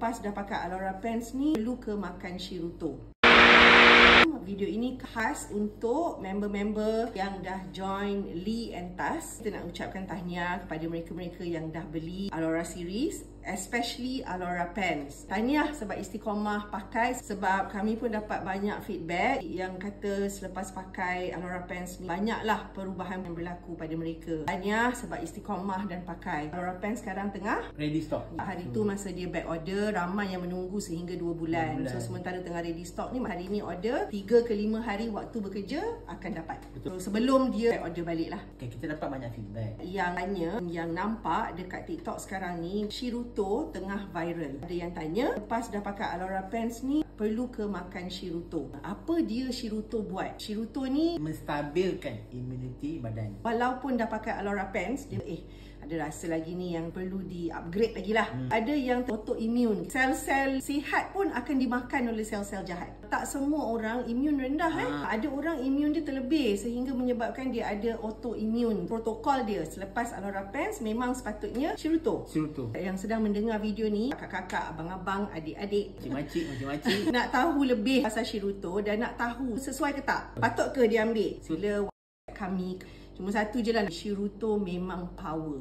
Lepas dah pakai Alora Pants ni, perlu ke makan Shirutto. Video ini khas untuk member-member yang dah join Lee and Tas. Kita nak ucapkan tahniah kepada mereka-mereka yang dah beli Alora series, especially Alora Pants. Tahniah sebab istiqomah pakai, sebab kami pun dapat banyak feedback yang kata selepas pakai Alora Pants ni banyaklah perubahan yang berlaku pada mereka. Tahniah sebab istiqomah dan pakai. Alora Pants sekarang tengah ready stock. Hari tu masa dia back order, ramai yang menunggu sehingga 2 bulan. So sementara tengah ready stock ni, hari ni order 3 ke 5 hari waktu bekerja akan dapat. Betul. So sebelum dia back order balik lah. Okay, kita dapat banyak feedback. Yang tanya, yang nampak dekat TikTok sekarang ni, Shirutto tengah viral. Ada yang tanya, lepas dah pakai Alora Pants ni, perlu ke makan Shirutto. Apa dia Shirutto buat? Shirutto ni menstabilkan imuniti badan. Walaupun dah pakai Alora Pants, dia ada rasa lagi ni yang perlu di-upgrade lagi lah. Ada yang autoimmune. Sel-sel sihat pun akan dimakan oleh sel-sel jahat. Tak semua orang imun rendah. Ada orang imun dia terlebih sehingga menyebabkan dia ada autoimmune. Protokol dia selepas Alora Pants memang sepatutnya Shirutto. Yang sedang mendengar video ni, kakak-kakak, abang-abang, adik-adik, makcik-makcik nak tahu lebih pasal Shirutto dan nak tahu sesuai ke tak, patut ke dia ambil, sila kami. Cuma satu je lah, Shirutto memang power.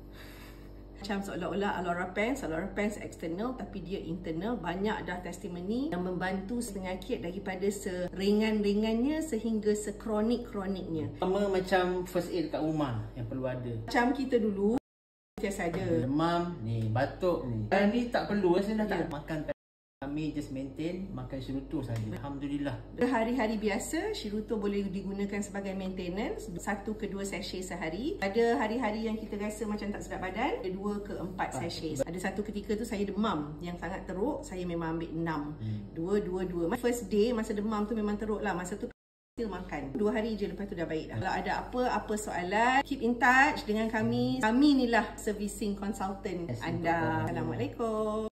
Macam seolah-olah Alora Pants external tapi dia internal. Banyak dah testimoni yang membantu penyakit daripada seringan-ringannya sehingga sekronik-kroniknya. Sama macam first aid kat rumah yang perlu ada. Macam kita dulu biasa ada demam ni, batuk ni. Ni tak perlu, saya dah tak makan. Kami just maintain makan Shirutto saja. Alhamdulillah. Hari-hari biasa Shirutto boleh digunakan sebagai maintenance 1 ke 2 sachet sehari. Ada hari-hari yang kita rasa macam tak sedap badan, 2 ke 4 sachet. Ada satu ketika tu saya demam yang sangat teruk, saya memang ambil 6. 2. First day masa demam tu memang teruk lah. Masa tu makan 2 hari je, lepas tu dah baik dah. Kalau ada apa-apa soalan, keep in touch dengan kami. Kami ni lah servicing consultant anda. Assalamualaikum.